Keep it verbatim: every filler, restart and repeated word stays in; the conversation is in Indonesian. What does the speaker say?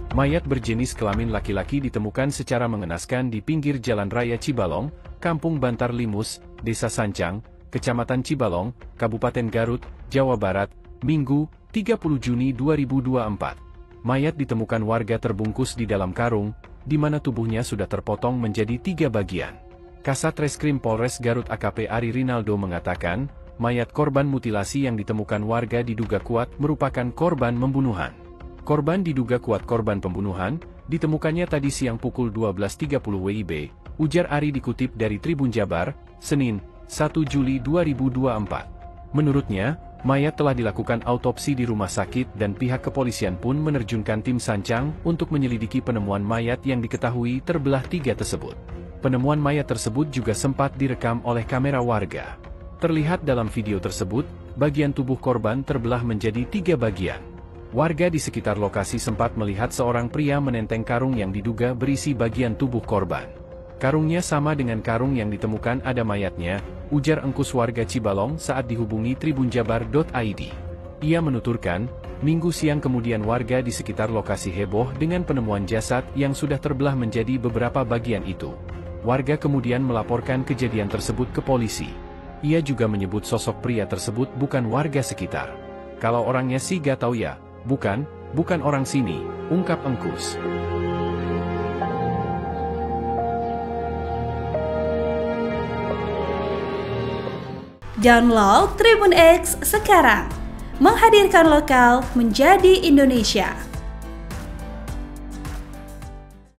Mayat berjenis kelamin laki-laki ditemukan secara mengenaskan di pinggir Jalan Raya Cibalong, Kampung Bantar Limus, Desa Sancang, Kecamatan Cibalong, Kabupaten Garut, Jawa Barat, Minggu, tiga puluh Juni dua ribu dua puluh empat. Mayat ditemukan warga terbungkus di dalam karung, di mana tubuhnya sudah terpotong menjadi tiga bagian. Kasat Reskrim Polres Garut A K P Ari Rinaldo mengatakan, mayat korban mutilasi yang ditemukan warga diduga kuat merupakan korban pembunuhan. Korban diduga kuat korban pembunuhan, ditemukannya tadi siang pukul dua belas tiga puluh W I B, ujar Ari dikutip dari Tribun Jabar, Senin, satu Juli dua ribu dua puluh empat. Menurutnya, mayat telah dilakukan autopsi di rumah sakit dan pihak kepolisian pun menerjunkan tim Sancang untuk menyelidiki penemuan mayat yang diketahui terbelah tiga tersebut. Penemuan mayat tersebut juga sempat direkam oleh kamera warga. Terlihat dalam video tersebut, bagian tubuh korban terbelah menjadi tiga bagian. Warga di sekitar lokasi sempat melihat seorang pria menenteng karung yang diduga berisi bagian tubuh korban. Karungnya sama dengan karung yang ditemukan ada mayatnya, ujar Engkus warga Cibalong saat dihubungi tribun jabar titik I D. Ia menuturkan, Minggu siang kemudian warga di sekitar lokasi heboh dengan penemuan jasad yang sudah terbelah menjadi beberapa bagian itu. Warga kemudian melaporkan kejadian tersebut ke polisi. Ia juga menyebut sosok pria tersebut bukan warga sekitar. Kalau orangnya sih gak tahu ya. Bukan, bukan orang sini, ungkap Engkus. Download Tribun X sekarang, menghadirkan lokal menjadi Indonesia.